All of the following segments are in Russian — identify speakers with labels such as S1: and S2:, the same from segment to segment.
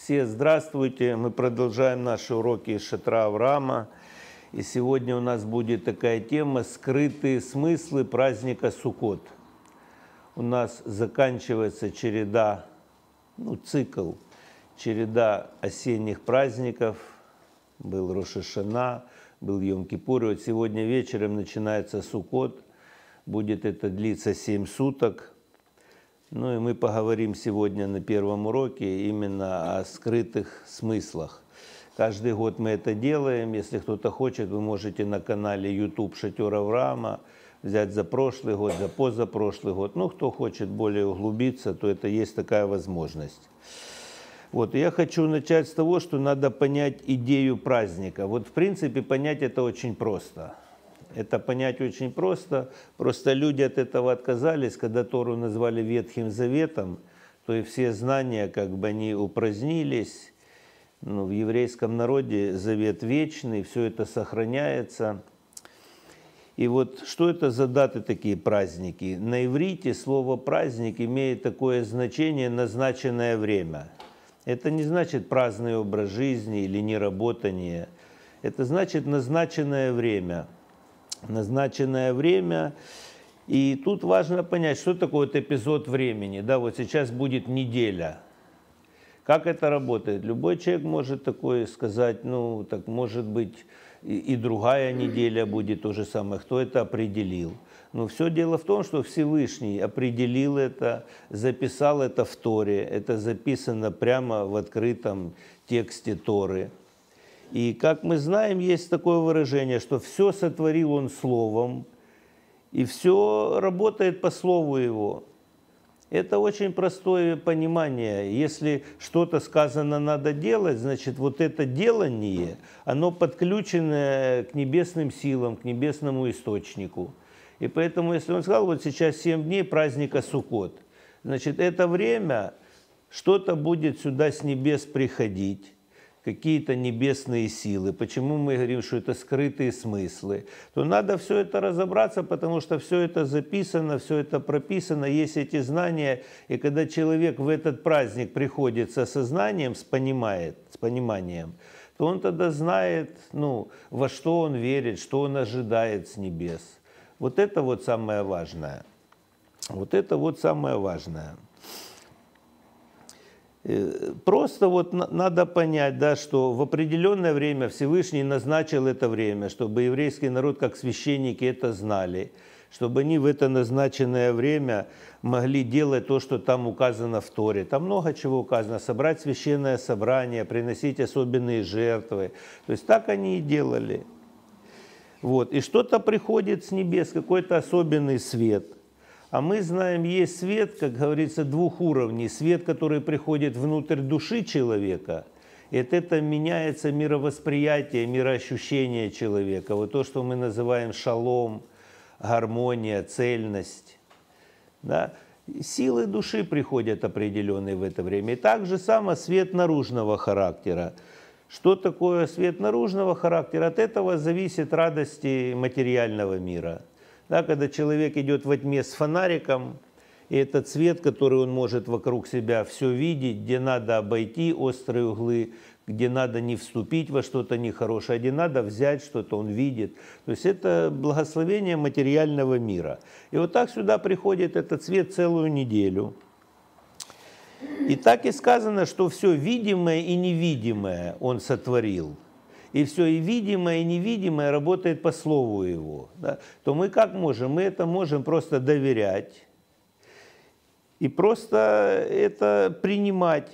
S1: Все здравствуйте! Мы продолжаем наши уроки из шатра Авраама. И сегодня у нас будет такая тема «Скрытые смыслы праздника Суккот». У нас заканчивается цикл, череда осенних праздников. Был Рош ха-Шана, был Йом-Кипур. И вот сегодня вечером начинается Суккот. Будет это длиться 7 суток. Ну и мы поговорим сегодня на первом уроке именно о скрытых смыслах. Каждый год мы это делаем. Если кто-то хочет, вы можете на канале YouTube «Шатер Авраама» взять за прошлый год, за позапрошлый год. Ну, кто хочет более углубиться, то это есть такая возможность. Вот, и я хочу начать с того, что надо понять идею праздника. Вот, в принципе, понять это очень просто. Это понять очень просто. Просто люди от этого отказались, когда Тору назвали Ветхим Заветом, то и все знания, они упразднились. В еврейском народе завет вечный, все это сохраняется. И вот что это за даты такие праздники? На иврите слово «праздник» имеет такое значение «назначенное время». Это не значит праздный образ жизни или неработание. Это значит назначенное время. Назначенное время. И тут важно понять, что такое эпизод времени. Да, вот сейчас будет неделя. Как это работает? Любой человек может такое сказать, может быть, и другая неделя будет то же самое. Кто это определил? Но все дело в том, что Всевышний определил это, записал это в Торе. Это записано прямо в открытом тексте Торы. И, как мы знаем, есть такое выражение, что все сотворил Он Словом, и все работает по Слову Его. Это очень простое понимание. Если что-то сказано надо делать, значит, вот это делание, оно подключено к небесным силам, к небесному источнику. И поэтому, если Он сказал, вот сейчас 7 дней праздника Суккот, значит, это время, что-то будет сюда с небес приходить. Какие-то небесные силы, почему мы говорим, что это скрытые смыслы, то надо все это разобраться, потому что все это записано, все это прописано, есть эти знания. И когда человек в этот праздник приходит с осознанием, с пониманием, то он тогда знает, во что он верит, что он ожидает с небес. Вот это вот самое важное. Вот это вот самое важное. Просто надо понять, что в определенное время Всевышний назначил это время, чтобы еврейский народ, как священники, это знали, чтобы они в это назначенное время могли делать то, что там указано в Торе. Там много чего указано. Собрать священное собрание, приносить особенные жертвы. То есть так они и делали. Вот. И что-то приходит с небес, какой-то особенный свет. А мы знаем, есть свет, как говорится, 2 уровней. Свет, который приходит внутрь души человека, и от этого меняется мировосприятие, мироощущение человека. Вот то, что мы называем шалом, гармония, цельность. Да? Силы души приходят определенные в это время. И так же само свет наружного характера. Что такое свет наружного характера? От этого зависит радости материального мира. Да, когда человек идет во тьме с фонариком, и этот свет, который он может вокруг себя все видеть, где надо обойти острые углы, где надо не вступить во что-то нехорошее, а где надо взять что-то, он видит. То есть это благословение материального мира. И вот так сюда приходит этот свет целую неделю. И так и сказано, что все видимое и невидимое он сотворил. И все и видимое, и невидимое работает по слову Его. Да? То мы как можем? Мы это можем просто доверять и просто это принимать.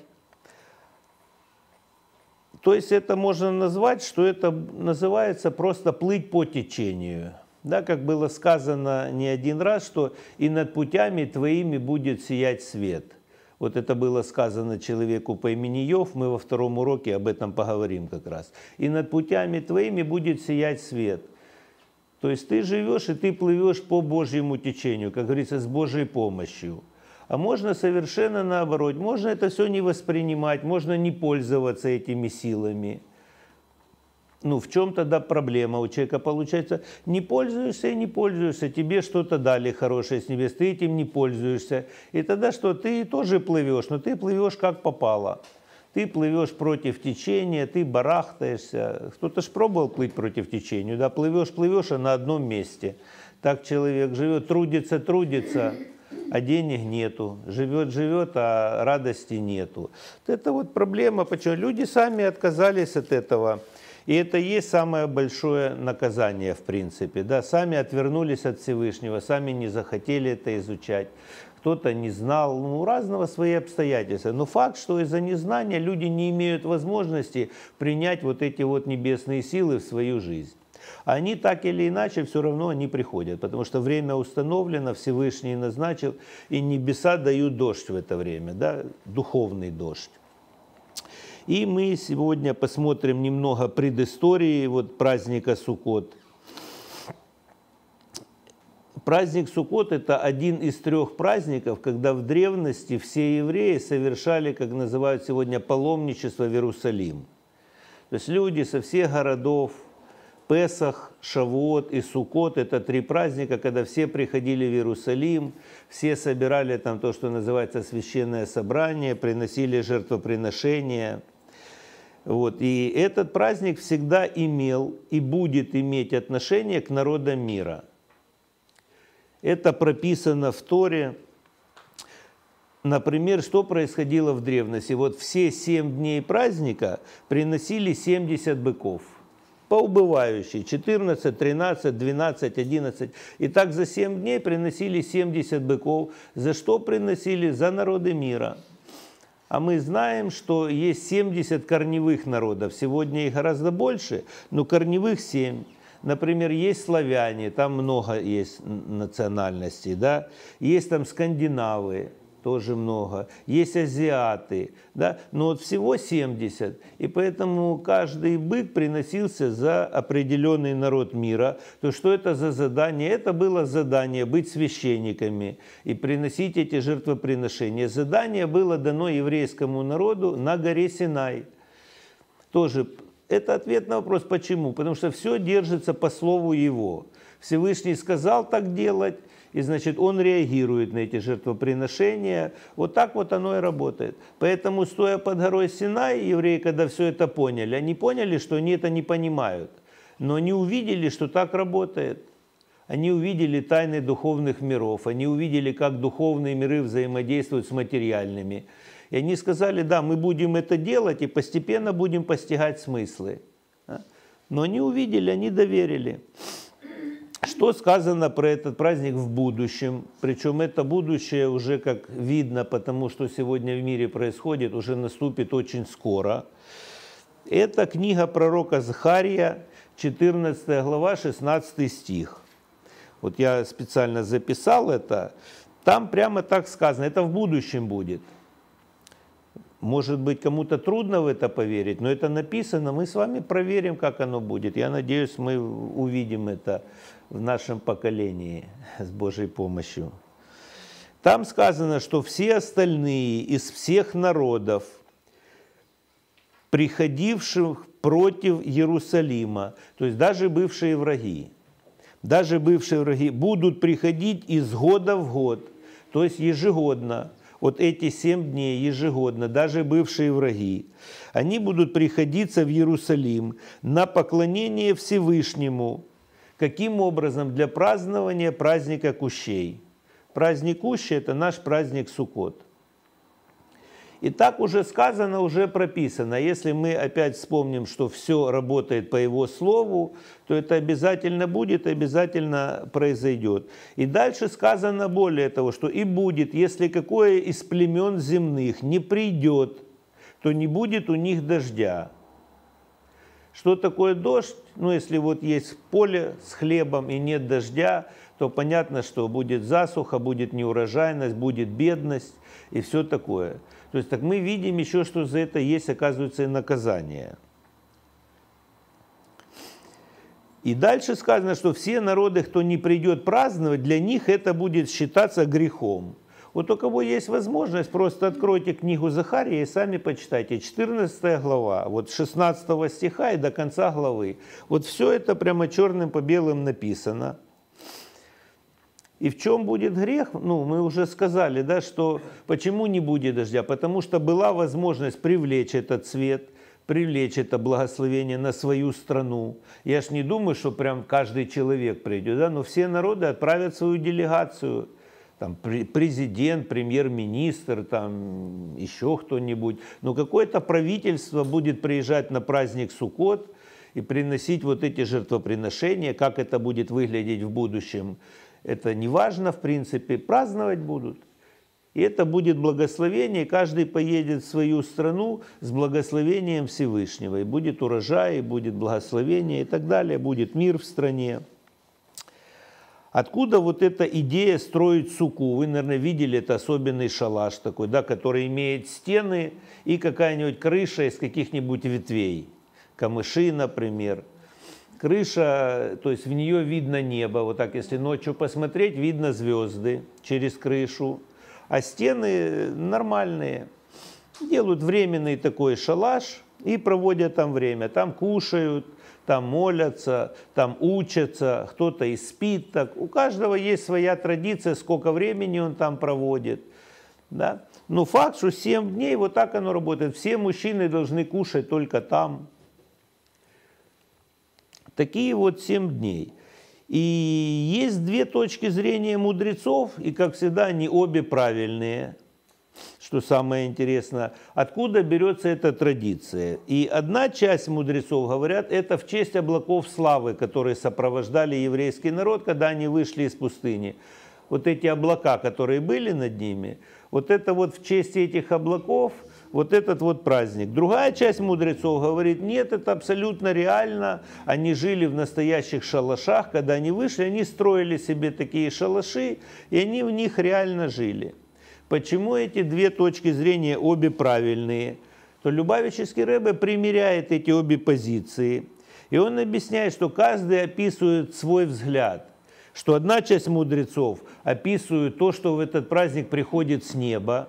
S1: То есть это можно назвать, что это называется просто плыть по течению. Да, как было сказано не один раз, что «и над путями твоими будет сиять свет». Вот это было сказано человеку по имени Йов, мы во 2-м уроке об этом поговорим как раз. «И над путями твоими будет сиять свет». То есть ты живешь и ты плывешь по Божьему течению, как говорится, с Божьей помощью. А можно совершенно наоборот, можно это все не воспринимать, можно не пользоваться этими силами. В чем тогда проблема у человека получается? Не пользуешься и не пользуешься, тебе что-то дали хорошее с небес, ты этим не пользуешься. И тогда что? Ты тоже плывешь, но ты плывешь как попало. Ты плывешь против течения, ты барахтаешься. Кто-то ж пробовал плыть против течения, да, плывешь, а на одном месте. Так человек живет, трудится, а денег нету. Живет, а радости нету. Это вот проблема, почему люди сами отказались от этого. И это и есть самое большое наказание, в принципе. Да? Сами отвернулись от Всевышнего, сами не захотели это изучать. Кто-то не знал, у разного свои обстоятельства. Но факт, что из-за незнания люди не имеют возможности принять вот эти вот небесные силы в свою жизнь. Они так или иначе все равно они приходят, потому что время установлено, Всевышний назначил, и небеса дают дождь в это время, да? Духовный дождь. И мы сегодня посмотрим немного предыстории вот праздника Суккот. Праздник Суккот – это один из 3 праздников, когда в древности все евреи совершали, как называют сегодня, паломничество в Иерусалим. То есть люди со всех городов, Песах, Шавуот и Суккот – это 3 праздника, когда все приходили в Иерусалим, все собирали там то, что называется священное собрание, приносили жертвоприношения. Вот. И этот праздник всегда имел и будет иметь отношение к народам мира. Это прописано в Торе. Например, что происходило в древности? Вот все 7 дней праздника приносили 70 быков. Поубывающие, 14, 13, 12, 11. И так за 7 дней приносили 70 быков. За что приносили? За народы мира. А мы знаем, что есть 70 корневых народов. Сегодня их гораздо больше, но корневых 7. Например, есть славяне, там много есть национальностей, да? Есть там скандинавы, тоже много, есть азиаты, да? Но вот всего 70, и поэтому каждый бык приносился за определенный народ мира. То что это за задание? Это было задание быть священниками и приносить эти жертвоприношения. Задание было дано еврейскому народу на горе Синай. Тоже это ответ на вопрос, почему? Потому что все держится по слову Его. Всевышний сказал так делать, и значит он реагирует на эти жертвоприношения. Вот так вот оно и работает. Поэтому, стоя под горой Синай, евреи, когда все это поняли, они поняли, что они это не понимают. Но они увидели, что так работает. Они увидели тайны духовных миров, они увидели, как духовные миры взаимодействуют с материальными. И они сказали, да, мы будем это делать и постепенно будем постигать смыслы. Но они увидели, они доверили. Что сказано про этот праздник в будущем? Причем это будущее уже, как видно, потому что сегодня в мире происходит, уже наступит очень скоро. Это книга пророка Захария, 14 глава, 16 стих. Вот я специально записал это. Там прямо так сказано, это в будущем будет. Может быть, кому-то трудно в это поверить, но это написано, мы с вами проверим, как оно будет. Я надеюсь, мы увидим это в нашем поколении с Божьей помощью. Там сказано, что все остальные из всех народов, приходивших против Иерусалима, то есть даже бывшие враги, будут приходить из года в год, то есть ежегодно. Вот эти 7 дней ежегодно, даже бывшие враги, они будут приходиться в Иерусалим на поклонение Всевышнему. Каким образом? Для празднования праздника Кущей. Праздник Кущи – это наш праздник Суккот. И так уже сказано, уже прописано. Если мы опять вспомним, что все работает по Его Слову, то это обязательно будет, обязательно произойдет. И дальше сказано более того, что и будет, если какое из племен земных не придет, то не будет у них дождя. Что такое дождь? Ну, если вот есть поле с хлебом и нет дождя, то понятно, что будет засуха, будет неурожайность, будет бедность и все такое. То есть так мы видим еще, что за это есть, оказывается, и наказание. И дальше сказано, что все народы, кто не придет праздновать, для них это будет считаться грехом. Вот у кого есть возможность, просто откройте книгу Захария и сами почитайте. 14 глава, вот с 16 стиха и до конца главы. Вот все это прямо черным по белым написано. И в чем будет грех? Ну, мы уже сказали, да, что почему не будет дождя? Потому что была возможность привлечь этот свет, привлечь это благословение на свою страну. Я ж не думаю, что прям каждый человек придет, да, но все народы отправят свою делегацию. Там президент, премьер-министр, там еще кто-нибудь. Но какое-то правительство будет приезжать на праздник Суккот и приносить вот эти жертвоприношения. Как это будет выглядеть в будущем, это не важно, в принципе, праздновать будут. И это будет благословение, каждый поедет в свою страну с благословением Всевышнего. И будет урожай, и будет благословение, и так далее, будет мир в стране. Откуда вот эта идея строить суку? Вы, наверное, видели, это особенный шалаш такой, да, который имеет стены и какая-нибудь крыша из каких-нибудь ветвей. Камыши, например. Крыша, то есть в нее видно небо. Вот так, если ночью посмотреть, видно звезды через крышу. А стены нормальные. Делают временный такой шалаш и проводят там время. Там кушают, там молятся, там учатся, кто-то и спит так. У каждого есть своя традиция, сколько времени он там проводит. Да? Но факт, что 7 дней вот так оно работает. Все мужчины должны кушать только там. Такие вот 7 дней. И есть две точки зрения мудрецов, и, как всегда, они обе правильные. Что самое интересное, откуда берется эта традиция. И одна часть мудрецов говорят, это в честь облаков славы, которые сопровождали еврейский народ, когда они вышли из пустыни. Вот эти облака, которые были над ними, вот это вот в честь этих облаков, вот этот вот праздник. Другая часть мудрецов говорит, нет, это абсолютно реально. Они жили в настоящих шалашах, когда они вышли, они строили себе такие шалаши, и они в них реально жили. Почему эти две точки зрения обе правильные? То Любавический Ребе примеряет эти обе позиции. И он объясняет, что каждый описывает свой взгляд. Что одна часть мудрецов описывает то, что в этот праздник приходит с неба.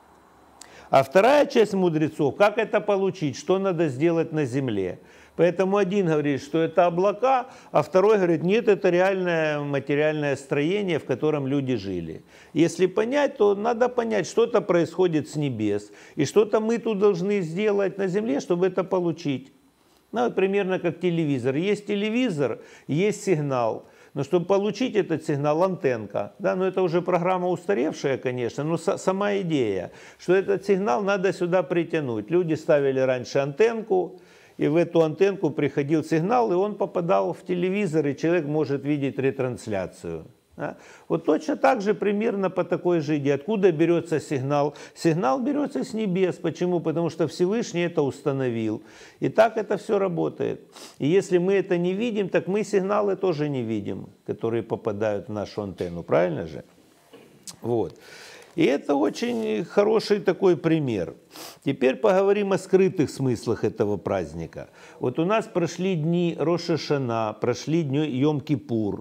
S1: А вторая часть мудрецов, как это получить, что надо сделать на земле. Поэтому один говорит, что это облака, а второй говорит, нет, это реальное материальное строение, в котором люди жили. Если понять, то надо понять, что-то происходит с небес, и что-то мы тут должны сделать на земле, чтобы это получить. Ну, вот примерно как телевизор. Есть телевизор, есть сигнал. Но чтобы получить этот сигнал, антенка, да, но это уже программа устаревшая, конечно, но сама идея, что этот сигнал надо сюда притянуть. Люди ставили раньше антенку, и в эту антенку приходил сигнал, и он попадал в телевизор, и человек может видеть ретрансляцию. Да? Вот точно так же примерно по такой же идее. Откуда берется сигнал? Сигнал берется с небес. Почему? Потому что Всевышний это установил. И так это все работает. И если мы это не видим, так мы сигналы тоже не видим, которые попадают в нашу антенну. Правильно же? Вот. И это очень хороший такой пример. Теперь поговорим о скрытых смыслах этого праздника. Вот у нас прошли дни Рош ха-Шана, прошли дни Йом-Кипур.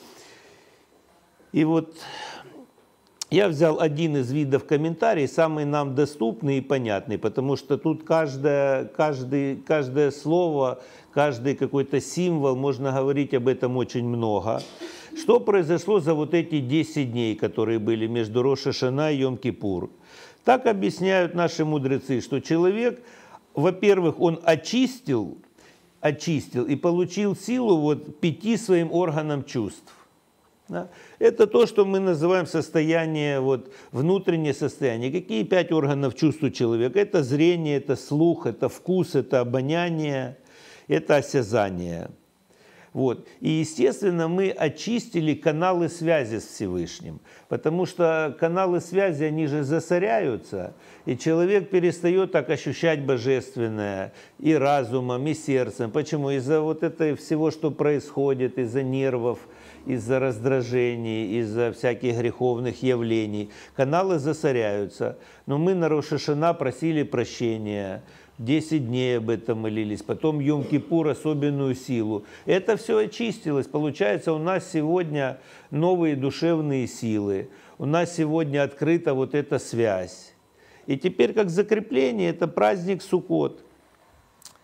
S1: И вот я взял один из видов комментариев, самый нам доступный и понятный, потому что тут каждое слово, каждый какой-то символ, можно говорить об этом очень много. Что произошло за вот эти 10 дней, которые были между Рош ха-Шана и Йом-Кипур? Так объясняют наши мудрецы, что человек, во-первых, он очистил и получил силу вот 5 своим органам чувств. Да? Это то, что мы называем состояние, вот, внутреннее состояние. Какие 5 органов чувств у человека? Это зрение, это слух, это вкус, это обоняние, это осязание. Вот. И, естественно, мы очистили каналы связи с Всевышним, потому что каналы связи, они же засоряются, и человек перестает так ощущать божественное и разумом, и сердцем. Почему? Из-за вот этого всего, что происходит, из-за нервов, из-за раздражений, из-за всяких греховных явлений. Каналы засоряются. Но мы на Рош ха-Шана просили прощения, 10 дней об этом молились, потом Йом-Кипур особенную силу. Это все очистилось. Получается, у нас сегодня новые душевные силы. У нас сегодня открыта вот эта связь. И теперь как закрепление, это праздник Суккот.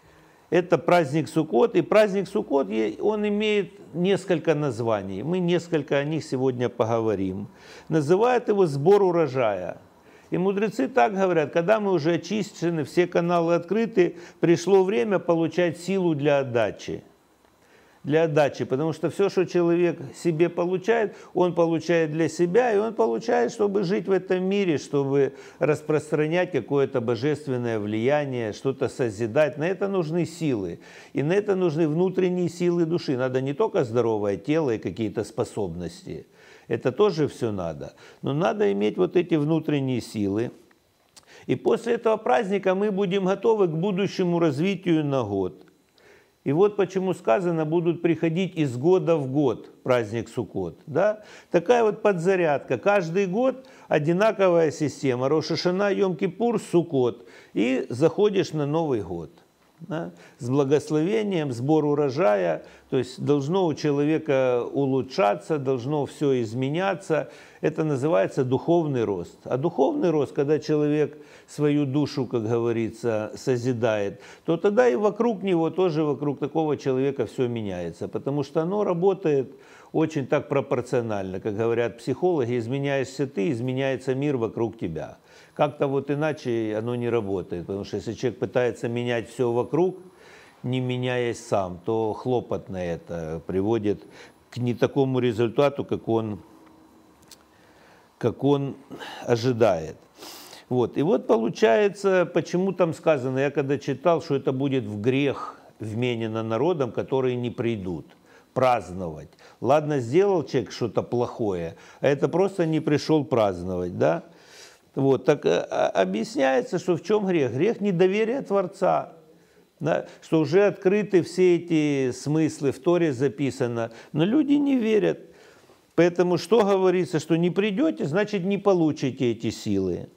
S1: Это праздник Суккот, и праздник Суккот, он имеет несколько названий. Мы несколько о них сегодня поговорим. Называют его сбор урожая. И мудрецы так говорят, когда мы уже очищены, все каналы открыты, пришло время получать силу для отдачи. Для отдачи, потому что все, что человек себе получает, он получает для себя, и он получает, чтобы жить в этом мире, чтобы распространять какое-то божественное влияние, что-то созидать. На это нужны силы, и на это нужны внутренние силы души. Надо не только здоровое тело и какие-то способности, это тоже все надо, но надо иметь вот эти внутренние силы. И после этого праздника мы будем готовы к будущему развитию на год. И вот почему сказано, будут приходить из года в год праздник Суккот. Да? Такая вот подзарядка. Каждый год одинаковая система. Рош ха-Шана, Йом-Кипур, Суккот. И заходишь на Новый год. Да? С благословением, сбор урожая. То есть должно у человека улучшаться, должно все изменяться. Это называется духовный рост. А духовный рост, когда человек свою душу, как говорится, созидает, то тогда и вокруг него, тоже вокруг такого человека все меняется. Потому что оно работает очень так пропорционально. Как говорят психологи, изменяешься ты, изменяется мир вокруг тебя. Как-то вот иначе оно не работает. Потому что если человек пытается менять все вокруг, не меняясь сам, то хлопот на это приводит к не такому результату, как он ожидает. Вот. И вот получается, почему там сказано, я когда читал, что это будет в грех вменено народам, которые не придут праздновать. Ладно, сделал человек что-то плохое, а это просто не пришел праздновать, да? Вот. Так объясняется, что в чем грех? Грех недоверия Творца. Да? Что уже открыты все эти смыслы, в Торе записано, но люди не верят. Поэтому что говорится, что не придете, значит не получите эти силы.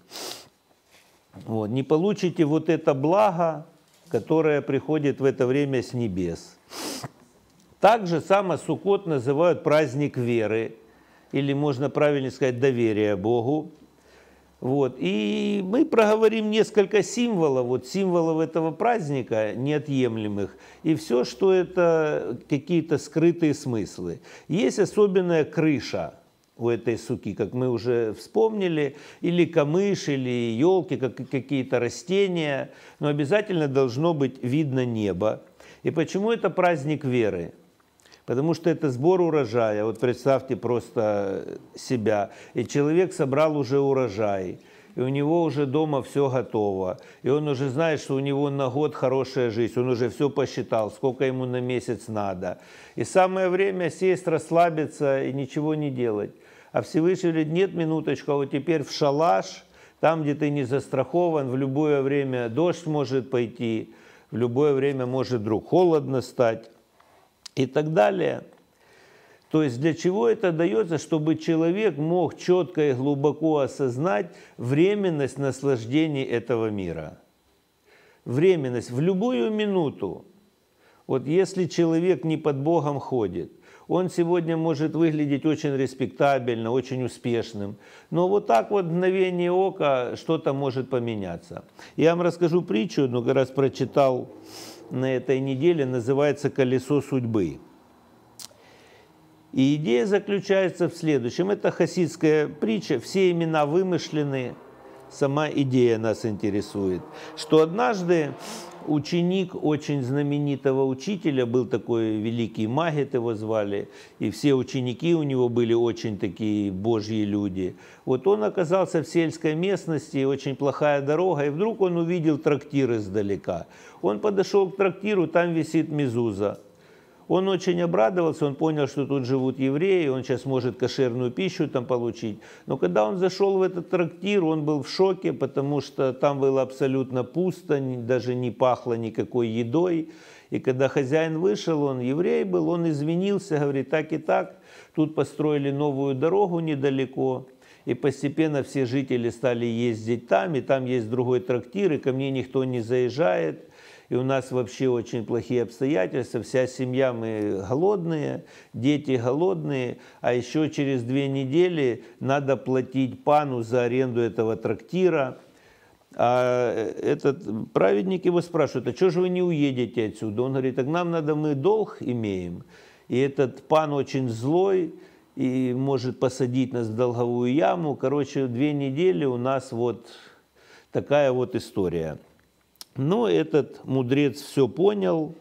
S1: Вот, не получите вот это благо, которое приходит в это время с небес. Также само Суккот называют праздник веры, или можно правильно сказать доверия Богу. Вот. И мы проговорим несколько символов, вот символов этого праздника неотъемлемых, и все, что это какие-то скрытые смыслы. Есть особенная крыша у этой суки, как мы уже вспомнили, или камыш, или елки, какие-то растения, но обязательно должно быть видно небо. И почему это праздник веры? Потому что это сбор урожая. Вот представьте просто себя. И человек собрал уже урожай. И у него уже дома все готово. И он уже знает, что у него на год хорошая жизнь. Он уже все посчитал, сколько ему на месяц надо. И самое время сесть, расслабиться и ничего не делать. А Всевышний говорит, нет, минуточку, а вот теперь в шалаш, там, где ты не застрахован, в любое время дождь может пойти, в любое время может вдруг холодно стать. И так далее. То есть для чего это дается? Чтобы человек мог четко и глубоко осознать временность наслаждений этого мира. Временность в любую минуту. Вот если человек не под Богом ходит, он сегодня может выглядеть очень респектабельно, очень успешным, но вот так вот в мгновение ока что-то может поменяться. Я вам расскажу притчу, одну как раз прочитал на этой неделе, называется «Колесо судьбы». И идея заключается в следующем. Это хасидская притча, все имена вымышлены, сама идея нас интересует. Что однажды ученик очень знаменитого учителя, был такой великий Магет, его звали, и все ученики у него были очень такие божьи люди. Вот он оказался в сельской местности, очень плохая дорога, и вдруг он увидел трактир издалека. Он подошел к трактиру, там висит мезуза. Он очень обрадовался, он понял, что тут живут евреи, он сейчас может кошерную пищу там получить. Но когда он зашел в этот трактир, он был в шоке, потому что там было абсолютно пусто, даже не пахло никакой едой. И когда хозяин вышел, он еврей был, он извинился, говорит, так и так, тут построили новую дорогу недалеко. И постепенно все жители стали ездить там, и там есть другой трактир, и ко мне никто не заезжает. И у нас вообще очень плохие обстоятельства, вся семья, мы голодные, дети голодные, а еще через 2 недели надо платить пану за аренду этого трактира. А этот праведник его спрашивает: а что же вы не уедете отсюда? Он говорит: так нам надо, мы долг имеем, и этот пан очень злой и может посадить нас в долговую яму. Короче, 2 недели у нас вот такая вот история. Но этот мудрец все понял.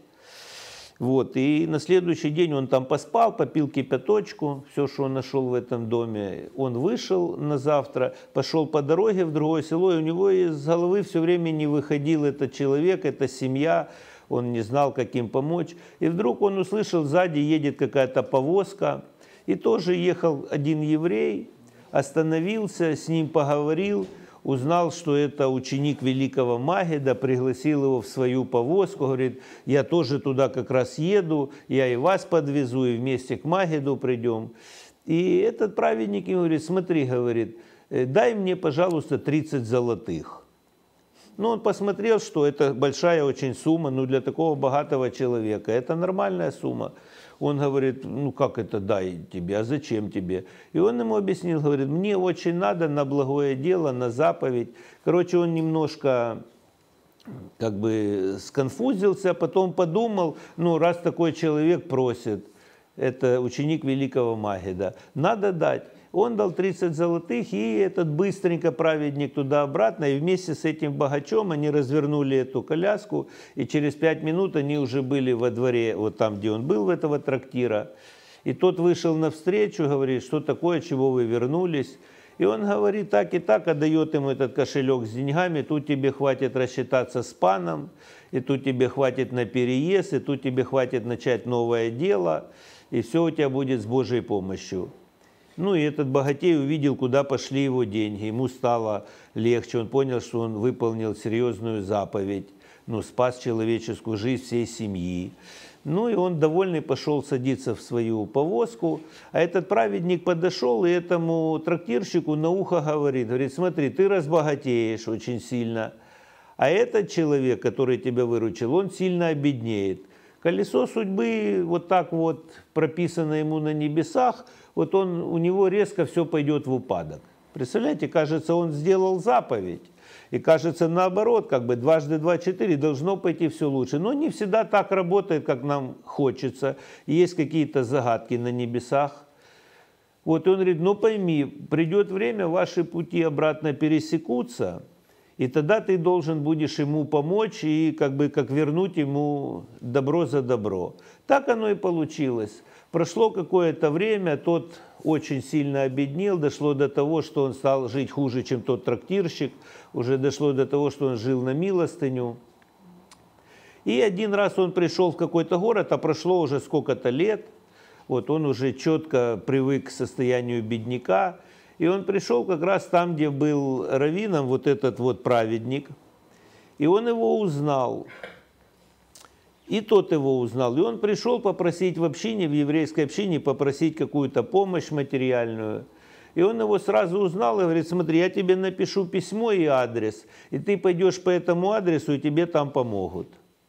S1: Вот, и на следующий день он там поспал, попил кипяточку, все, что он нашел в этом доме. Он вышел на завтра, пошел по дороге в другое село, и у него из головы все время не выходил этот человек, эта семья, он не знал, как им помочь. И вдруг он услышал, сзади едет какая-то повозка, и тоже ехал один еврей, остановился, с ним поговорил, узнал, что это ученик великого Магида, пригласил его в свою повозку, говорит: я тоже туда как раз еду, я и вас подвезу, и вместе к Магиду придем. И этот праведник ему говорит: смотри, говорит, дай мне, пожалуйста, 30 золотых. Ну, он посмотрел, что это большая очень сумма, ну, для такого богатого человека, это нормальная сумма. Он говорит: ну как это дай тебе, а зачем тебе? И он ему объяснил, говорит: мне очень надо на благое дело, на заповедь. Короче, он немножко как бы сконфузился, потом подумал: ну раз такой человек просит, это ученик великого Магида, надо дать. Он дал 30 золотых, и этот быстренько праведник туда-обратно, и вместе с этим богачом они развернули эту коляску, и через 5 минут они уже были во дворе, вот там, где он был, в этого трактира. И тот вышел навстречу, говорит: что такое, чего вы вернулись? И он говорит так и так, отдает ему этот кошелек с деньгами: тут тебе хватит рассчитаться с паном, и тут тебе хватит на переезд, и тут тебе хватит начать новое дело, и все у тебя будет с Божьей помощью. Ну и этот богатей увидел, куда пошли его деньги. Ему стало легче, он понял, что он выполнил серьезную заповедь, ну, спас человеческую жизнь всей семьи. Ну и он, довольный, пошел садиться в свою повозку. А этот праведник подошел и этому трактирщику на ухо говорит: смотри, ты разбогатеешь очень сильно, а этот человек, который тебя выручил, он сильно обеднеет. Колесо судьбы вот так вот прописано ему на небесах, вот у него резко все пойдет в упадок. Представляете, кажется, он сделал заповедь. И кажется, наоборот, как бы 2 × 2 = 4, должно пойти все лучше. Но не всегда так работает, как нам хочется. Есть какие-то загадки на небесах. Вот и он говорит: ну пойми, придет время, ваши пути обратно пересекутся, и тогда ты должен будешь ему помочь и как бы как вернуть ему добро за добро. Так оно и получилось. Прошло какое-то время, тот очень сильно обеднел, дошло до того, что он стал жить хуже, чем тот трактирщик, уже дошло до того, что он жил на милостыню. И один раз он пришел в какой-то город, а прошло уже сколько-то лет, вот он уже четко привык к состоянию бедняка, и он пришел как раз там, где был раввином вот этот вот праведник, и он его узнал. И тот его узнал, и он пришел попросить в общине, в еврейской общине, попросить какую-то помощь материальную. И он его сразу узнал и говорит: смотри, я тебе напишу письмо и адрес, и ты пойдешь по этому адресу, и тебе там помогут.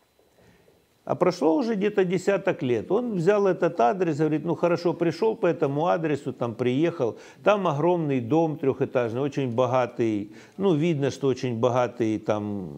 S1: А прошло уже где-то 10 лет. Он взял этот адрес, говорит: ну хорошо, пришел по этому адресу, там приехал, там огромный дом 3-этажный, очень богатый, ну видно, что очень богатый там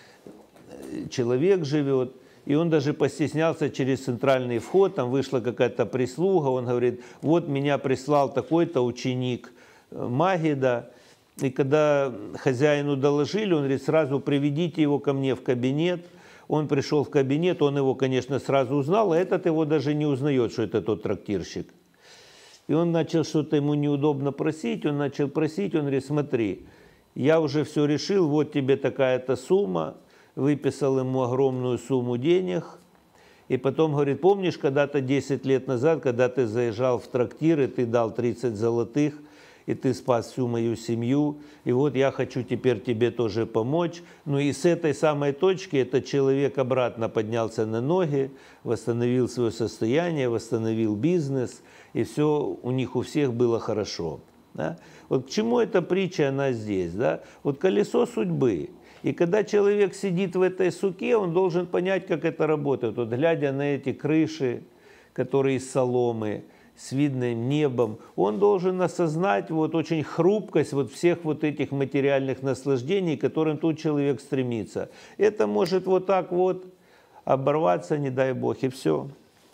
S1: человек живет. И он даже постеснялся через центральный вход, там вышла какая-то прислуга, он говорит: вот меня прислал такой-то ученик Магида. И когда хозяину доложили, он говорит: сразу приведите его ко мне в кабинет. Он пришел в кабинет, он его, конечно, сразу узнал, а этот его даже не узнает, что это тот трактирщик. И он начал что-то ему неудобно просить, он начал просить, он говорит: смотри, я уже все решил, вот тебе такая-то сумма. Выписал ему огромную сумму денег, и потом говорит: помнишь, когда-то 10 лет назад, когда ты заезжал в трактир, и ты дал 30 золотых, и ты спас всю мою семью, и вот я хочу теперь тебе тоже помочь. Ну и с этой самой точки этот человек обратно поднялся на ноги, восстановил свое состояние, восстановил бизнес, и все у них у всех было хорошо. Да? Вот к чему эта притча, она здесь? Да? Вот колесо судьбы. И когда человек сидит в этой суке, он должен понять, как это работает. Вот глядя на эти крыши, которые из соломы, с видным небом, он должен осознать вот очень хрупкость вот всех вот этих материальных наслаждений, к которым тут человек стремится. Это может вот так вот оборваться, не дай Бог, и все.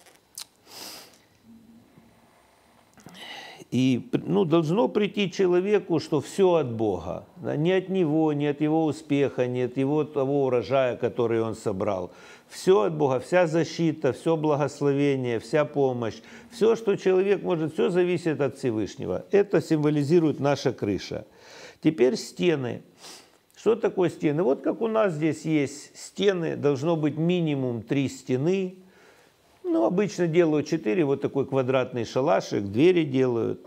S1: И должно прийти человеку, что все от Бога. Не от него, не от его успеха, не от его того урожая, который он собрал. Все от Бога, вся защита, все благословение, вся помощь. Все, что человек может, все зависит от Всевышнего. Это символизирует наша крыша. Теперь стены. Что такое стены? Вот как у нас здесь есть стены, должно быть минимум 3 стены. Ну, обычно делают 4, вот такой квадратный шалашик, двери делают.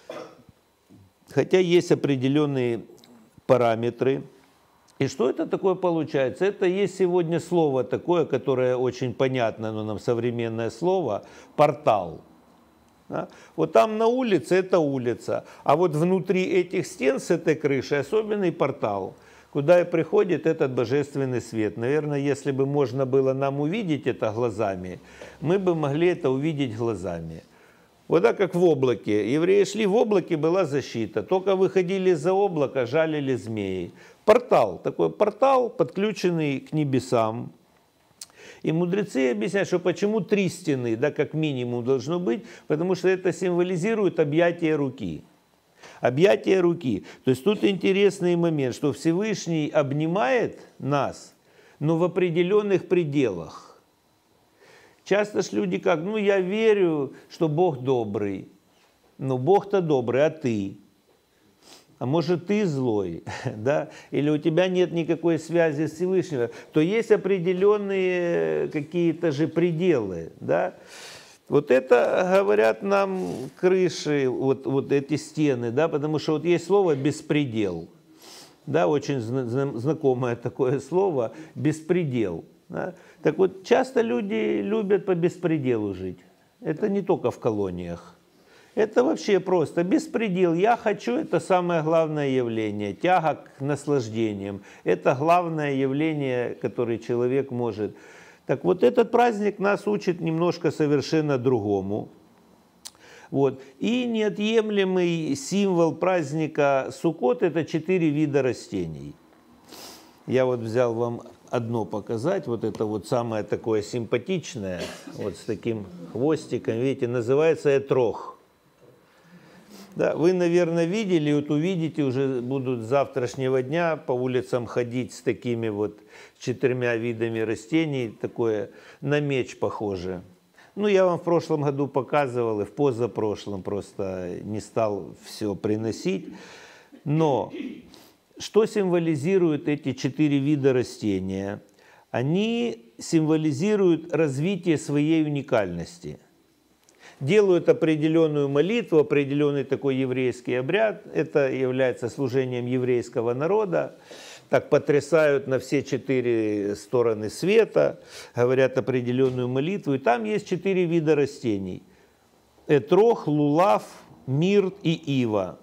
S1: Хотя есть определенные параметры. И что это такое получается? Это есть сегодня слово такое, которое очень понятно, но нам современное слово, портал. Да? Вот там на улице это улица, а вот внутри этих стен с этой крышей особенный портал, куда и приходит этот божественный свет. Наверное, если бы можно было нам увидеть это глазами, мы бы могли это увидеть глазами. Вот так, как в облаке. Евреи шли в облаке, была защита. Только выходили из-за облака, жалили змеи. Портал, такой портал, подключенный к небесам. И мудрецы объясняют, что почему 3 стены, да, как минимум должно быть, потому что это символизирует объятие руки. Объятие руки. То есть тут интересный момент, что Всевышний обнимает нас, но в определенных пределах. Часто ж люди как, я верю, что Бог добрый. Но Бог-то добрый, а ты? А может, ты злой, да? Или у тебя нет никакой связи с Всевышним? То есть определенные какие-то же пределы, да? Вот это говорят нам крыши, вот эти стены, да, потому что вот есть слово «беспредел», да, очень знакомое такое слово «беспредел». Да. Так вот, часто люди любят по беспределу жить. Это не только в колониях. Это вообще просто беспредел. Я хочу, это самое главное явление. Тяга к наслаждениям. Это главное явление, которое человек может. Так вот, этот праздник нас учит немножко совершенно другому. Вот. И неотъемлемый символ праздника Суккот – это 4 вида растений. Я вот взял вам одно показать. Вот это вот самое такое симпатичное, вот с таким хвостиком, видите, называется этрох. Да, вы, наверное, видели, вот увидите, уже будут с завтрашнего дня по улицам ходить с такими вот 4 видами растений, такое на меч похоже. Я вам в прошлом году показывал, и в позапрошлом просто не стал все приносить. Но что символизируют эти 4 вида растения? Они символизируют развитие своей уникальности. Делают определенную молитву, определенный такой еврейский обряд. Это является служением еврейского народа. Так потрясают на все 4 стороны света, говорят определенную молитву. И там есть 4 вида растений. Этрох, лулав, мирт и ива.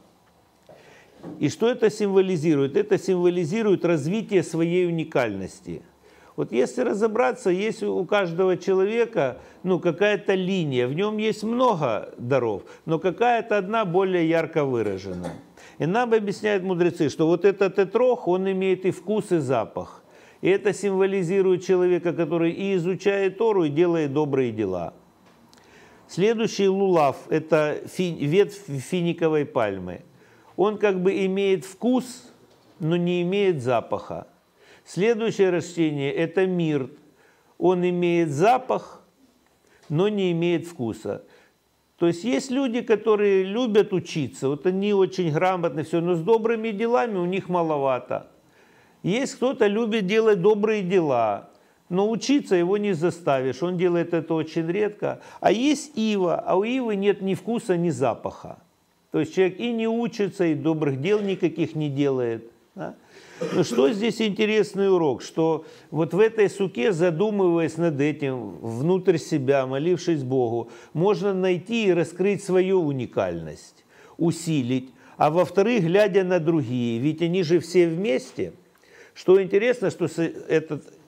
S1: И что это символизирует? Это символизирует развитие своей уникальности. Вот если разобраться, есть у каждого человека какая-то линия, в нем есть много даров, но какая-то одна более ярко выражена. И нам объясняют мудрецы, что вот этот этрох, он имеет и вкус, и запах. И это символизирует человека, который и изучает Тору, и делает добрые дела. Следующий лулав – это ветвь финиковой пальмы. Он как бы имеет вкус, но не имеет запаха. Следующее растение – это мирт. Он имеет запах, но не имеет вкуса. То есть люди, которые любят учиться, вот они очень грамотны, все, но с добрыми делами у них маловато. Есть кто-то любит делать добрые дела, но учиться его не заставишь, он делает это очень редко. А есть ива, а у ивы нет ни вкуса, ни запаха. То есть человек и не учится, и добрых дел никаких не делает. Да? Но что здесь интересный урок, что вот в этой суке, задумываясь над этим, внутрь себя, молившись Богу, можно найти и раскрыть свою уникальность, усилить, а во-вторых, глядя на другие, ведь они же все вместе. Что интересно, что этот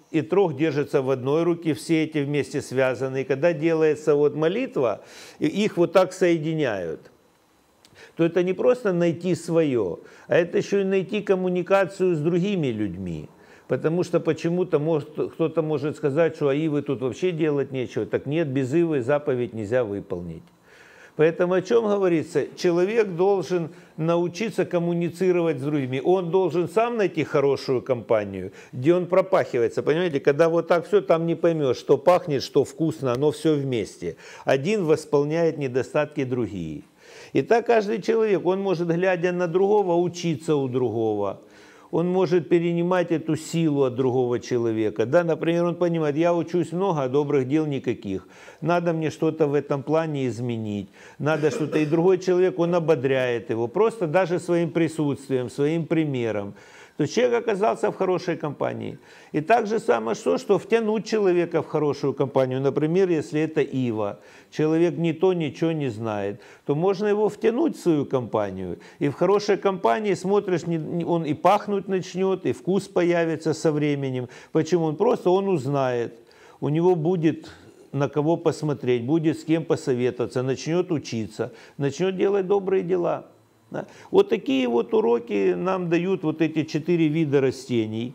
S1: и трог держатся в одной руке, все эти вместе связаны. И когда делается вот молитва, их вот так соединяют, то это не просто найти свое, а это еще и найти коммуникацию с другими людьми. Потому что почему-то кто-то может сказать, что ивы тут вообще делать нечего. Так нет, без ивы заповедь нельзя выполнить. Поэтому о чем говорится? Человек должен научиться коммуницировать с другими. Он должен сам найти хорошую компанию, где он пропахивается. Понимаете, когда вот так все, там не поймешь, что пахнет, что вкусно, оно все вместе. Один восполняет недостатки другие. И так каждый человек, он может, глядя на другого, учиться у другого. Он может перенимать эту силу от другого человека. Да, например, он понимает, я учусь много, а добрых дел никаких. Надо мне что-то в этом плане изменить. Надо что-то. И другой человек, он ободряет его. Просто даже своим присутствием, своим примером. То есть человек оказался в хорошей компании. И так же самое, что втянуть человека в хорошую компанию. Например, если это ива, человек ни то, ничего не знает, то можно его втянуть в свою компанию. И в хорошей компании смотришь, он и пахнуть начнет, и вкус появится со временем. Почему? Он узнает, у него будет на кого посмотреть, будет с кем посоветоваться, начнет учиться, начнет делать добрые дела. Да. Вот такие вот уроки нам дают вот эти 4 вида растений.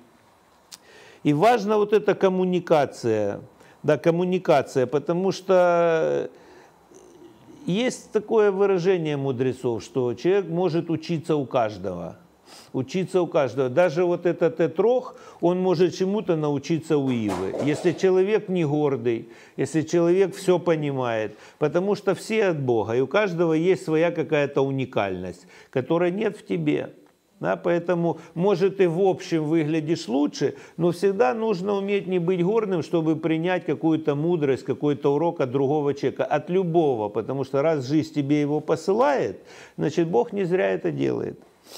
S1: И важна вот эта коммуникация, да, коммуникация, потому что есть такое выражение мудрецов, что человек может учиться у каждого. Учиться у каждого. Даже вот этот этрог, он может чему-то научиться у ивы. Если человек не гордый, если человек все понимает, потому что все от Бога, и у каждого есть своя какая-то уникальность, которой нет в тебе. Да, поэтому, может, ты в общем выглядишь лучше, но всегда нужно уметь не быть гордым, чтобы принять какую-то мудрость, какой-то урок от другого человека, от любого, потому что раз жизнь тебе его посылает, значит, Бог не зря это делает.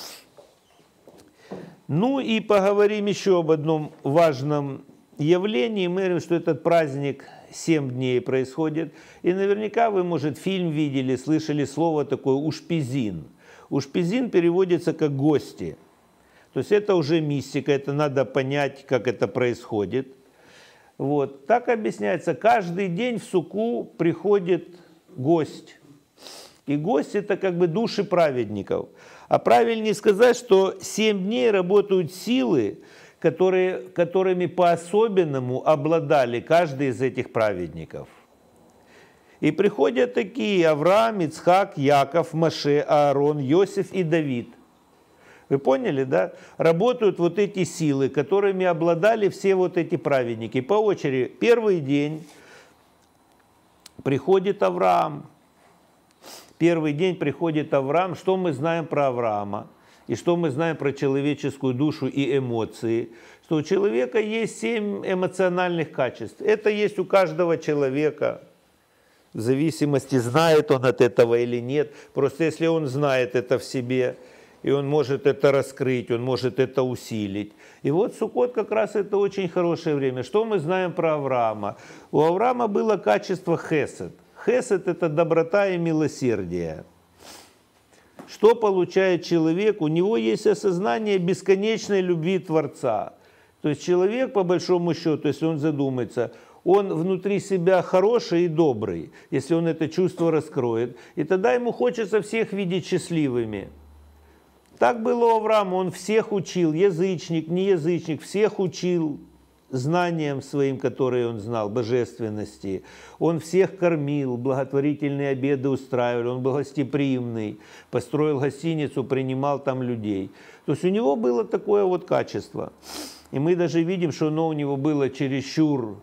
S1: Ну и поговорим еще об одном важном явлении. Мы говорим, что этот праздник 7 дней происходит. И наверняка вы, может, фильм видели, слышали слово такое «ушпизин». «Ушпизин» переводится как «гости». То есть это уже мистика, это надо понять, как это происходит. Вот. Так объясняется, каждый день в суку приходит гость. И гость – это как бы души праведников. А правильнее сказать, что 7 дней работают силы, которыми по-особенному обладали каждый из этих праведников. И приходят такие: Авраам, Ицхак, Яков, Моше, Аарон, Иосиф и Давид. Вы поняли, да? Работают вот эти силы, которыми обладали все вот эти праведники. По очереди. Первый день приходит Авраам. Первый день приходит Авраам. Что мы знаем про Авраама? И что мы знаем про человеческую душу и эмоции? Что у человека есть 7 эмоциональных качеств. Это есть у каждого человека. В зависимости, знает он от этого или нет. Просто если он знает это в себе, и он может это раскрыть, он может это усилить. И вот Суккот как раз это очень хорошее время. Что мы знаем про Авраама? У Авраама было качество хесед. Хесед – это доброта и милосердие. Что получает человек? У него есть осознание бесконечной любви Творца. То есть человек, по большому счету, если он задумается, он внутри себя хороший и добрый, если он это чувство раскроет. И тогда ему хочется всех видеть счастливыми. Так было у Авраама, он всех учил, язычник, не язычник, всех учил знаниям своим, которые он знал, божественности. Он всех кормил, благотворительные обеды устраивал, он был гостеприимный, построил гостиницу, принимал там людей. То есть у него было такое вот качество. И мы даже видим, что оно у него было чересчур,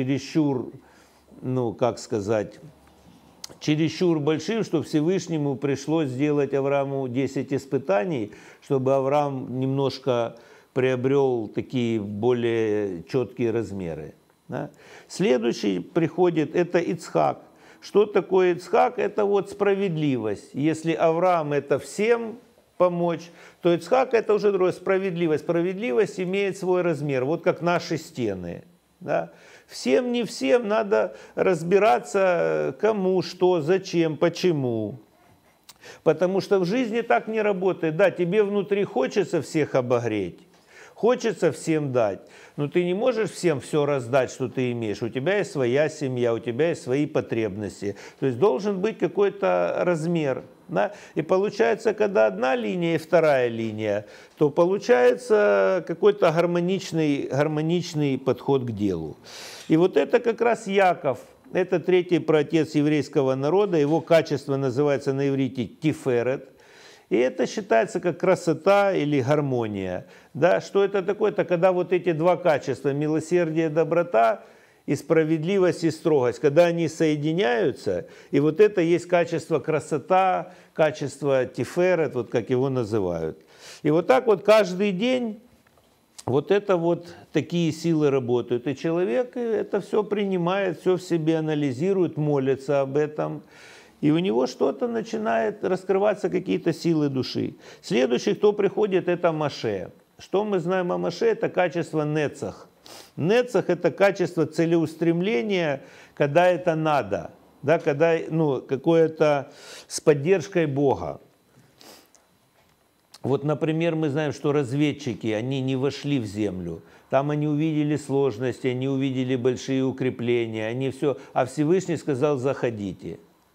S1: ну как сказать, чересчур большим, что Всевышнему пришлось сделать Аврааму 10 испытаний, чтобы Авраам немножко приобрел такие более четкие размеры. Да? Следующий приходит, это Ицхак. Что такое Ицхак? Это вот справедливость. Если Авраам это всем помочь, то Ицхак это уже другое, справедливость. Справедливость имеет свой размер, вот как наши стены. Да? Всем, не всем надо разбираться, кому, что, зачем, почему. Потому что в жизни так не работает. Да, тебе внутри хочется всех обогреть. Хочется всем дать, но ты не можешь всем все раздать, что ты имеешь. У тебя есть своя семья, у тебя есть свои потребности. То есть должен быть какой-то размер. Да? И получается, когда одна линия и вторая линия, то получается какой-то гармоничный подход к делу. И вот это как раз Яков. Это третий праотец еврейского народа. Его качество называется на иврите тиферет. И это считается как красота или гармония. Да, что это такое? Это когда вот эти два качества, милосердие, доброта и справедливость и строгость, когда они соединяются, и вот это есть качество красота, качество тиферет, вот как его называют. И вот так вот каждый день вот это вот такие силы работают. И человек это все принимает, все в себе анализирует, молится об этом. И у него что-то начинает раскрываться, какие-то силы души. Следующий, кто приходит, это Моше. Что мы знаем о Моше? Это качество нецах. Нецах – это качество целеустремления, когда это надо, да, когда какое-то с поддержкой Бога. Вот, например, мы знаем, что разведчики, они не вошли в землю. Там они увидели сложности, они увидели большие укрепления, они все, а Всевышний сказал: заходите.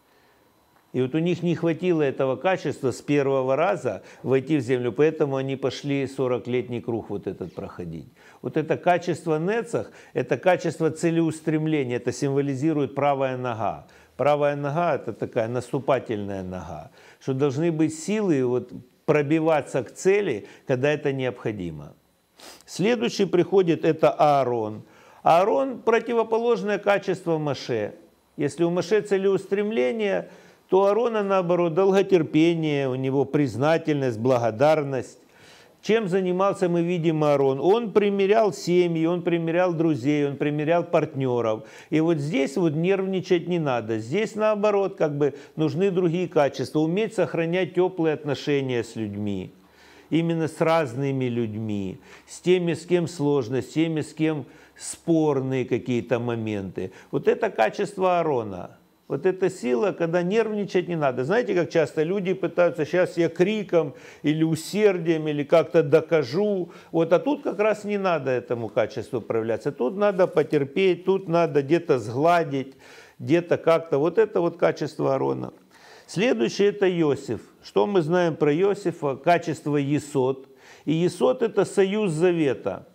S1: И вот у них не хватило этого качества с первого раза войти в землю, поэтому они пошли 40-летний круг вот этот проходить. Вот это качество нецах, это качество целеустремления, это символизирует правая нога. Правая нога – это такая наступательная нога, что должны быть силы вот пробиваться к цели, когда это необходимо. Следующий приходит – это Аарон. Аарон – противоположное качество Моше. Если у Моше целеустремление, то у Аарона, наоборот, долготерпение, у него признательность, благодарность. Чем занимался, мы видим, Аарон? Он примирял семьи, он примирял друзей, он примирял партнеров. И вот здесь вот нервничать не надо. Здесь, наоборот, как бы нужны другие качества. Уметь сохранять теплые отношения с людьми. Именно с разными людьми. С теми, с кем сложно, с теми, с кем спорные какие-то моменты. Вот это качество Аарона. Вот эта сила, когда нервничать не надо. Знаете, как часто люди пытаются: сейчас я криком или усердием, или как-то докажу. Вот, а тут как раз не надо этому качеству проявляться. Тут надо потерпеть, тут надо где-то сгладить, где-то как-то. Вот это вот качество Аарона. Следующее – это Иосиф. Что мы знаем про Иосифа? Качество Есод. И Есод – это союз завета.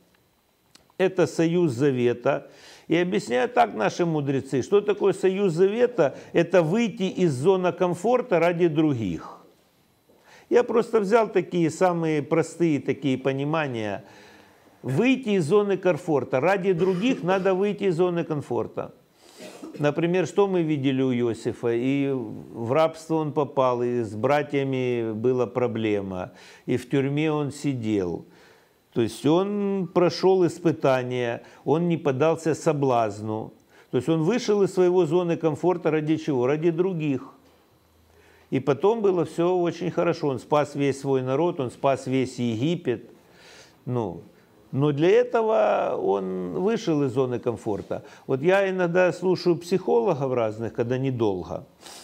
S1: Это союз завета. И объясняют так наши мудрецы, что такое союз завета – это выйти из зоны комфорта ради других. Я просто взял такие самые простые такие понимания. Выйти из зоны комфорта. Ради других надо выйти из зоны комфорта. Например, что мы видели у Иосифа? И в рабство он попал, и с братьями была проблема, и в тюрьме он сидел. То есть он прошел испытания, он не поддался соблазну. То есть он вышел из своего зоны комфорта ради чего? Ради других. И потом было все очень хорошо. Он спас весь свой народ, он спас весь Египет. Но для этого он вышел из зоны комфорта. Вот я иногда слушаю психологов разных, когда недолго.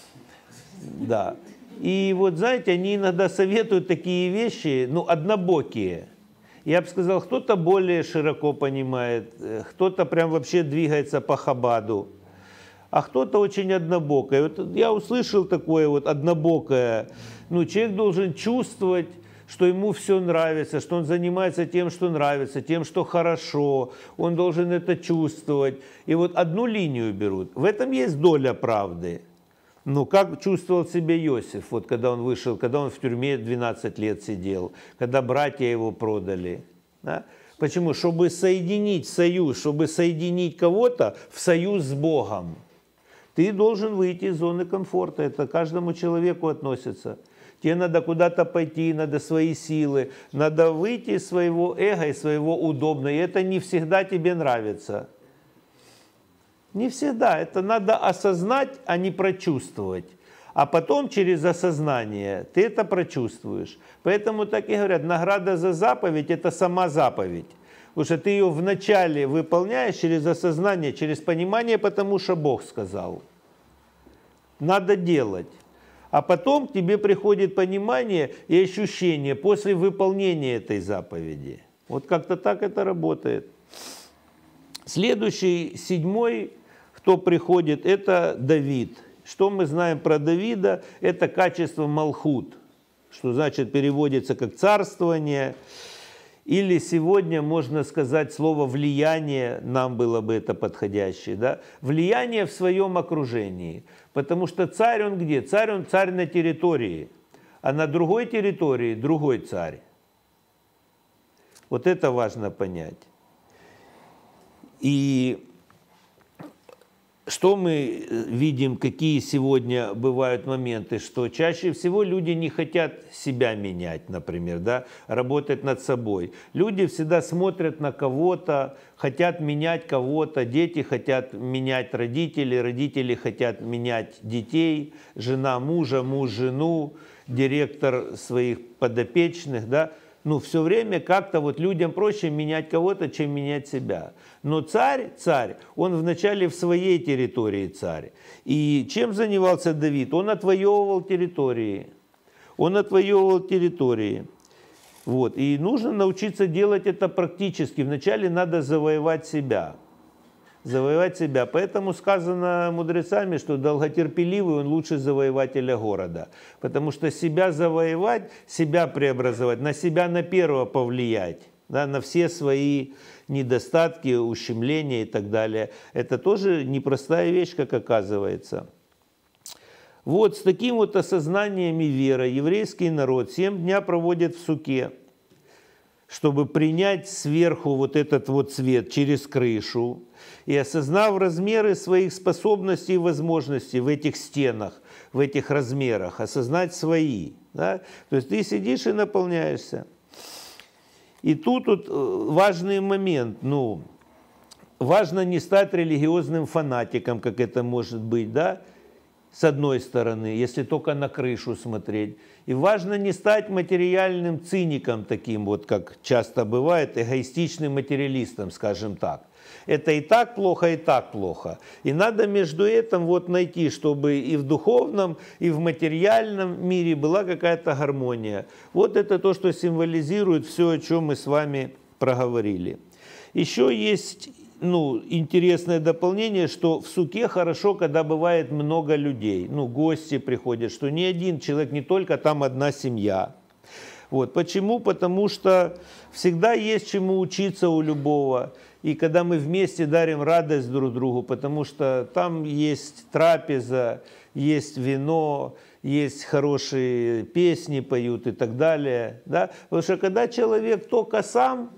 S1: Да. И вот, знаете, они иногда советуют такие вещи, однобокие. Я бы сказал, кто-то более широко понимает, кто-то прям вообще двигается по Хабаду, а кто-то очень однобокое. Вот я услышал такое вот однобокое. Человек должен чувствовать, что ему все нравится, что он занимается тем, что нравится, тем, что хорошо. Он должен это чувствовать. И вот одну линию берут. В этом есть доля правды. Как чувствовал себя Иосиф, вот когда он вышел, когда он в тюрьме 12 лет сидел, когда братья его продали. Да? Почему? Чтобы соединить союз, чтобы соединить кого-то в союз с Богом. Ты должен выйти из зоны комфорта, это к каждому человеку относится. Тебе надо куда-то пойти, надо свои силы, надо выйти из своего эго, из своего удобного, и это не всегда тебе нравится. Не всегда. Это надо осознать, а не прочувствовать. А потом через осознание ты это прочувствуешь. Поэтому так и говорят, награда за заповедь – это сама заповедь. Потому что ты ее вначале выполняешь через осознание, через понимание, потому что Бог сказал. Надо делать. А потом к тебе приходит понимание и ощущение после выполнения этой заповеди. Вот как-то так это работает. Следующий, 7-й, кто приходит, это Давид. Что мы знаем про Давида? Это качество малхут, что значит переводится как царствование. Или сегодня можно сказать слово влияние, нам было бы это подходящее. Да? Влияние в своем окружении. Потому что царь он где? Царь он царь на территории. А на другой территории другой царь. Вот это важно понять. И что мы видим, какие сегодня бывают моменты, что чаще всего люди не хотят себя менять, например, да, работать над собой. Люди всегда смотрят на кого-то, хотят менять кого-то, дети хотят менять родителей, родители хотят менять детей, жена мужа, муж жену, директор своих подопечных, да. Ну, все время как-то вот людям проще менять кого-то, чем менять себя. Но царь, он вначале в своей территории царь. И чем занимался Давид? Он отвоевывал территории. Вот. И нужно научиться делать это практически. Вначале надо завоевать себя. Поэтому сказано мудрецами, что долготерпеливый он лучше завоевателя города. Потому что себя завоевать, себя преобразовать, на себя на первого повлиять, да, на все свои недостатки, ущемления и так далее. Это тоже непростая вещь, как оказывается. Вот с таким вот осознанием и верой еврейский народ 7 дней проводит в суке, чтобы принять сверху вот этот вот свет через крышу, и осознав размеры своих способностей и возможностей в этих стенах, в этих размерах, осознать свои. Да? То есть ты сидишь и наполняешься. И тут вот важный момент, ну, важно не стать религиозным фанатиком, как это может быть, да, с одной стороны, если только на крышу смотреть. И важно не стать материальным циником таким, вот как часто бывает, эгоистичным материалистом, скажем так. Это и так плохо, и так плохо. И надо между этим вот найти, чтобы и в духовном, и в материальном мире была какая-то гармония. Вот это то, что символизирует все, о чем мы с вами проговорили. Еще есть интересное дополнение, что в суке хорошо, когда бывает много людей. Гости приходят, что не один человек, не только там одна семья. Вот. Почему? Потому что всегда есть чему учиться у любого. И когда мы вместе дарим радость друг другу, потому что там есть трапеза, есть вино, есть хорошие песни поют и так далее. Да? Потому что когда человек только сам,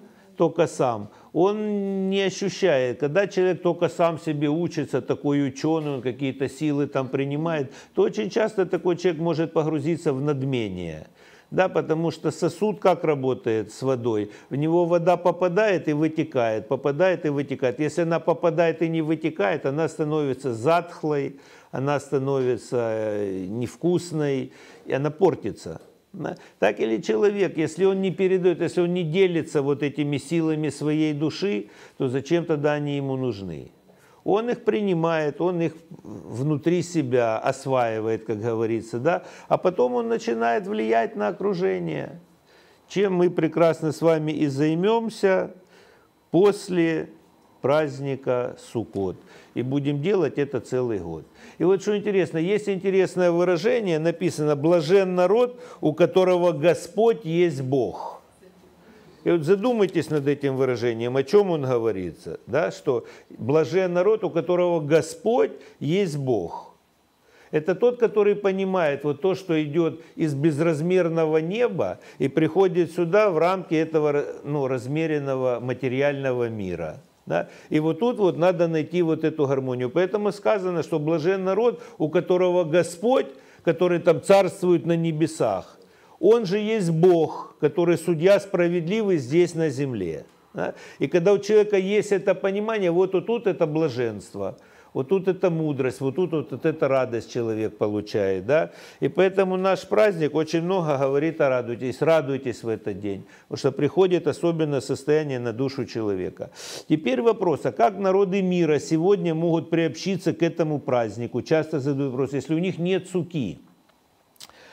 S1: он не ощущает. Когда человек только сам себе учится, такой ученый, он какие-то силы там принимает, то очень часто такой человек может погрузиться в надмение. Да, потому что сосуд как работает с водой? В него вода попадает и вытекает, Если она попадает и не вытекает, она становится затхлой, она становится невкусной, и она портится. Да? Так или человек, если он не передает, если он не делится вот этими силами своей души, то зачем тогда они ему нужны? Он их принимает, он их внутри себя осваивает, как говорится, да? А потом он начинает влиять на окружение, чем мы прекрасно с вами и займемся после праздника Суккот. И будем делать это целый год. И вот что интересно, есть интересное выражение, написано «блажен народ, у которого Господь есть Бог». И вот задумайтесь над этим выражением, о чем он говорится, да, что блажен народ, у которого Господь есть Бог. Это тот, который понимает вот то, что идет из безразмерного неба и приходит сюда в рамки этого размеренного материального мира. Да? И вот тут вот надо найти вот эту гармонию. Поэтому сказано, что блажен народ, у которого Господь, который там царствует на небесах. Он же есть Бог, который судья справедливый здесь на земле. Да? И когда у человека есть это понимание, вот тут это блаженство, вот тут это мудрость, вот тут вот это радость человек получает. Да? И поэтому наш праздник очень много говорит о радуйтесь в этот день, потому что приходит особенное состояние на душу человека. Теперь вопрос, а как народы мира сегодня могут приобщиться к этому празднику? Часто задают вопрос, если у них нет суки.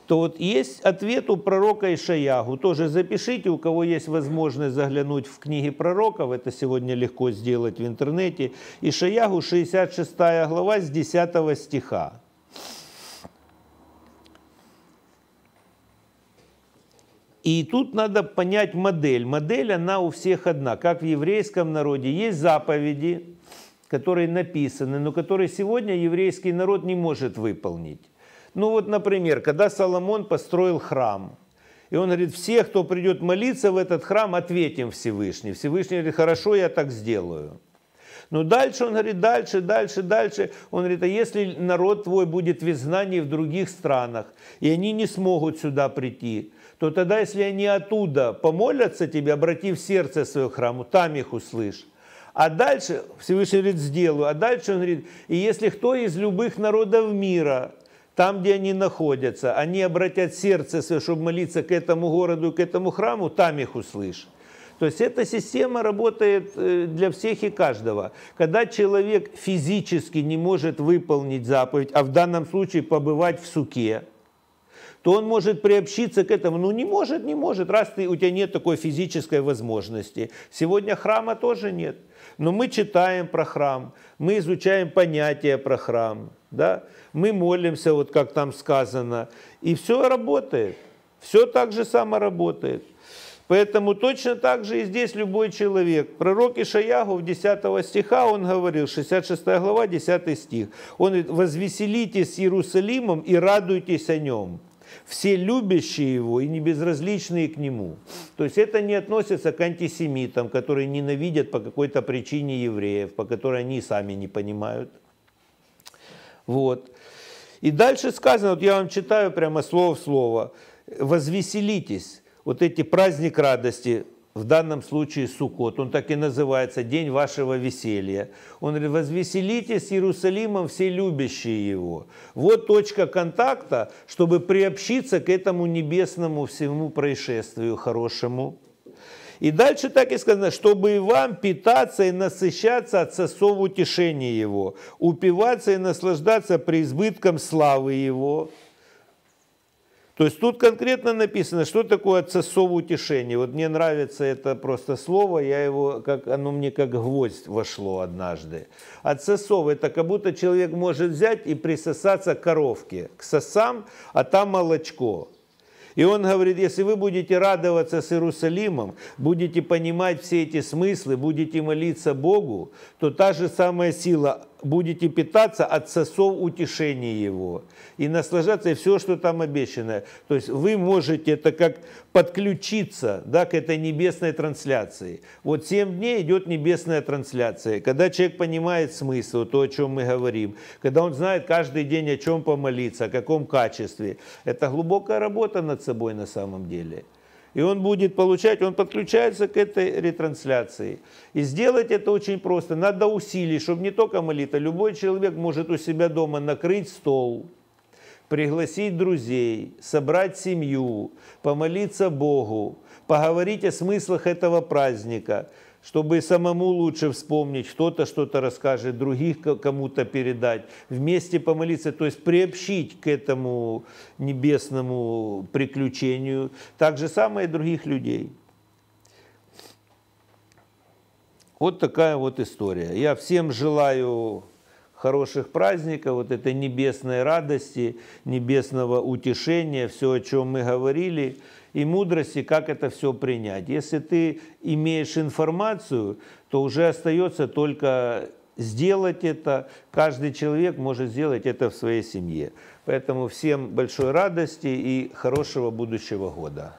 S1: то вот есть ответ у пророка Ишаягу. Тоже запишите, у кого есть возможность заглянуть в книги пророков, это сегодня легко сделать в интернете. Ишаягу, 66 глава, с 10 стиха. И тут надо понять модель. Модель, она у всех одна. Как в еврейском народе есть заповеди, которые написаны, но которые сегодня еврейский народ не может выполнить. Ну вот, например, когда Соломон построил храм, и он говорит, все, кто придет молиться в этот храм, ответим Всевышний. Всевышний говорит, хорошо, я так сделаю. Но дальше он говорит, дальше. Он говорит, а если народ твой будет в изгнании в других странах, и они не смогут сюда прийти, то тогда, если они оттуда помолятся тебе, обратив сердце свое к храму, там их услышь. А дальше, Всевышний говорит, сделаю. А дальше он говорит, и если кто из любых народов мира, там, где они находятся, они обратят сердце свое, чтобы молиться к этому городу, к этому храму, там их услышь. То есть эта система работает для всех и каждого. Когда человек физически не может выполнить заповедь, а в данном случае побывать в суке, то он может приобщиться к этому. Ну не может, раз у тебя нет такой физической возможности. Сегодня храма тоже нет. Но мы читаем про храм, мы изучаем понятия про храм, да? Мы молимся, вот как там сказано, и все работает. Все так же само работает. Поэтому точно так же и здесь любой человек. Пророк Ишаягу в 10 стиха, он говорил, 66 глава, 10 стих. Он говорит, возвеселитесь с Иерусалимом и радуйтесь о нем. Все любящие его и не безразличные к нему. То есть это не относится к антисемитам, которые ненавидят по какой-то причине евреев, по которой они сами не понимают. Вот. И дальше сказано, вот я вам читаю прямо слово в слово, возвеселитесь. Вот эти праздник радости, в данном случае Суккот, он так и называется, день вашего веселья. Он говорит, возвеселитесь с Иерусалимом все любящие его. Вот точка контакта, чтобы приобщиться к этому небесному всему происшествию хорошему. И дальше так и сказано, чтобы и вам питаться и насыщаться от сосов утешения его, упиваться и наслаждаться преизбытком славы его. То есть тут конкретно написано, что такое отцовство утешение. Вот мне нравится это просто слово, оно мне как гвоздь вошло однажды. Отцовство — это как будто человек может взять и присосаться к коровке, к сосам, а там молочко. И он говорит, если вы будете радоваться с Иерусалимом, будете понимать все эти смыслы, будете молиться Богу, то та же самая сила, будете питаться от сосов утешения Его и наслаждаться, и все, что там обещано. То есть вы можете это как подключиться, да, к этой небесной трансляции. Вот 7 дней идет небесная трансляция. Когда человек понимает смысл, то, о чем мы говорим, когда он знает каждый день, о чем помолиться, о каком качестве, это глубокая работа над собой на самом деле. И он будет получать, он подключается к этой ретрансляции. И сделать это очень просто. Надо усилий, чтобы не только молиться. Любой человек может у себя дома накрыть стол, пригласить друзей, собрать семью, помолиться Богу, поговорить о смыслах этого праздника, чтобы самому лучше вспомнить, кто-то что-то расскажет, других кому-то передать, вместе помолиться, то есть приобщить к этому небесному приключению, так же самое и других людей. Вот такая вот история. Я всем желаю хороших праздников, вот этой небесной радости, небесного утешения, все, о чем мы говорили, и мудрости, как это все принять. Если ты имеешь информацию, то уже остается только сделать это. Каждый человек может сделать это в своей семье. Поэтому всем большой радости и хорошего будущего года.